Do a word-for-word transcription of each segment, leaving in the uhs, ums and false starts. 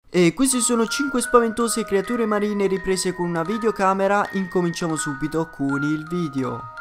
E queste sono cinque spaventose creature marine riprese con una videocamera. Incominciamo subito con il video.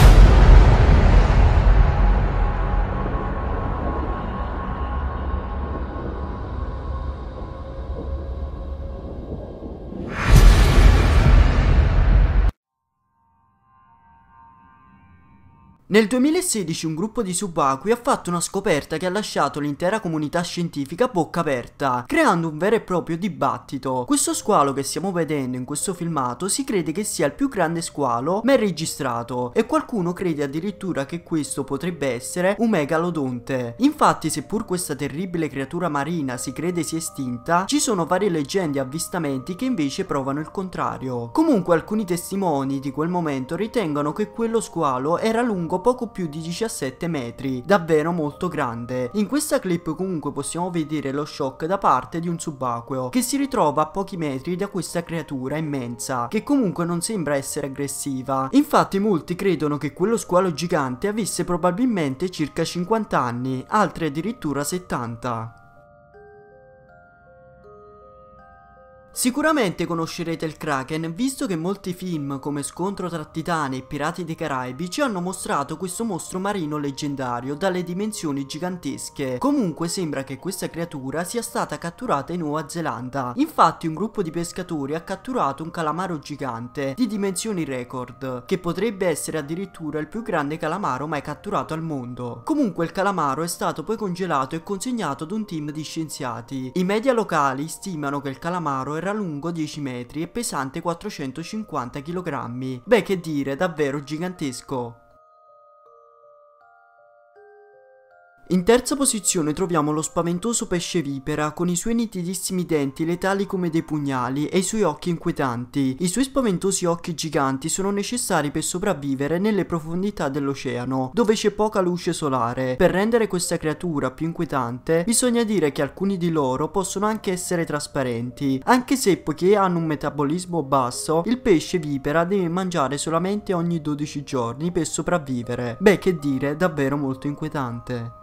Nel duemilasedici un gruppo di subacquei ha fatto una scoperta che ha lasciato l'intera comunità scientifica a bocca aperta, creando un vero e proprio dibattito. Questo squalo che stiamo vedendo in questo filmato si crede che sia il più grande squalo mai registrato, e qualcuno crede addirittura che questo potrebbe essere un megalodonte. Infatti, seppur questa terribile creatura marina si crede sia estinta, ci sono varie leggende e avvistamenti che invece provano il contrario. Comunque alcuni testimoni di quel momento ritengono che quello squalo era lungo poco più di diciassette metri, davvero molto grande. In questa clip comunque possiamo vedere lo shock da parte di un subacqueo che si ritrova a pochi metri da questa creatura immensa, che comunque non sembra essere aggressiva. Infatti molti credono che quello squalo gigante avesse probabilmente circa cinquanta anni, altri addirittura settanta. Sicuramente conoscerete il Kraken, visto che molti film come Scontro tra Titani e Pirati dei Caraibi ci hanno mostrato questo mostro marino leggendario dalle dimensioni gigantesche. Comunque sembra che questa creatura sia stata catturata in Nuova Zelanda. Infatti un gruppo di pescatori ha catturato un calamaro gigante di dimensioni record, che potrebbe essere addirittura il più grande calamaro mai catturato al mondo. Comunque il calamaro è stato poi congelato e consegnato ad un team di scienziati. I media locali stimano che il calamaro era lungo dieci metri e pesante quattrocentocinquanta chilogrammi. Beh, che dire, davvero gigantesco. In terza posizione troviamo lo spaventoso pesce vipera con i suoi nitidissimi denti letali come dei pugnali e i suoi occhi inquietanti. I suoi spaventosi occhi giganti sono necessari per sopravvivere nelle profondità dell'oceano, dove c'è poca luce solare. Per rendere questa creatura più inquietante, bisogna dire che alcuni di loro possono anche essere trasparenti, anche se poiché hanno un metabolismo basso, il pesce vipera deve mangiare solamente ogni dodici giorni per sopravvivere. Beh, che dire, davvero molto inquietante.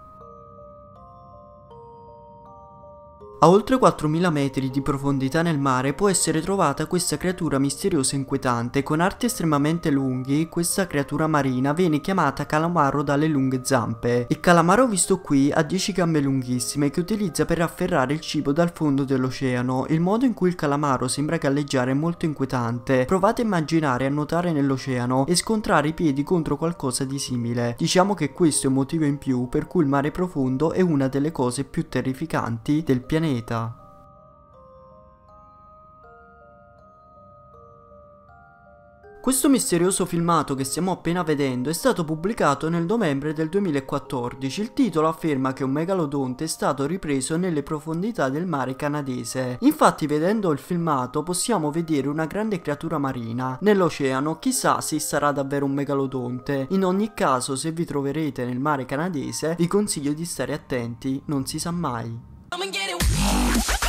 A oltre quattromila metri di profondità nel mare può essere trovata questa creatura misteriosa e inquietante. Con arti estremamente lunghi, questa creatura marina viene chiamata calamaro dalle lunghe zampe. Il calamaro visto qui ha dieci gambe lunghissime che utilizza per afferrare il cibo dal fondo dell'oceano. Il modo in cui il calamaro sembra galleggiare è molto inquietante. Provate a immaginare a nuotare nell'oceano e scontrare i piedi contro qualcosa di simile. Diciamo che questo è un motivo in più per cui il mare profondo è una delle cose più terrificanti del pianeta. Questo misterioso filmato che stiamo appena vedendo è stato pubblicato nel novembre del duemilaquattordici. Il titolo afferma che un megalodonte è stato ripreso nelle profondità del mare canadese. Infatti, vedendo il filmato possiamo vedere una grande creatura marina nell'oceano. Chissà se sarà davvero un megalodonte. In ogni caso, se vi troverete nel mare canadese vi consiglio di stare attenti, non si sa mai.